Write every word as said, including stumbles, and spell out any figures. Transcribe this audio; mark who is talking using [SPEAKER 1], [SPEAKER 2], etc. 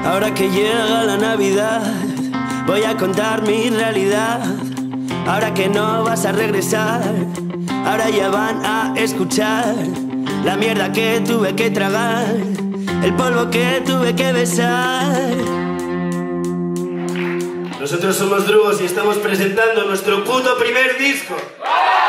[SPEAKER 1] Ahora que llega la Navidad, voy a contar mi realidad. Ahora que no vas a regresar, ahora ya van a escuchar la mierda que tuve que tragar, el polvo que tuve que besar. Nosotros somos Drugos y estamos presentando nuestro puto primer disco.